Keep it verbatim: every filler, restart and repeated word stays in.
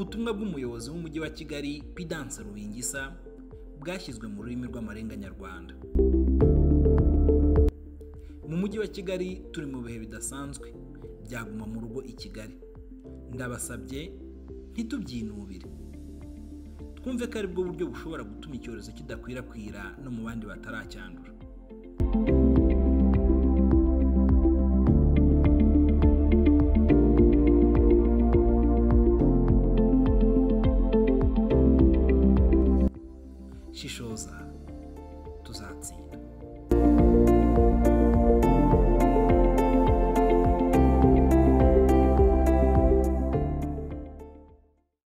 ubutumwa bw'umuyobozi w'umujyi wa Kigali Pidanse Rubingisa bwashyizwe mu rurimi rw'amarenga nyarwanda. Mu mujyi wa Kigali turi mu bihe bidasanzwe byaguma mu rugo i Kigali. Ndabasabye ntitubyinubire, twumve ko ari bwo buryo bushobora gutuma icyorezo kidakwirakwira no mu bandi bataracyandura. Shishoza tuzatsinda.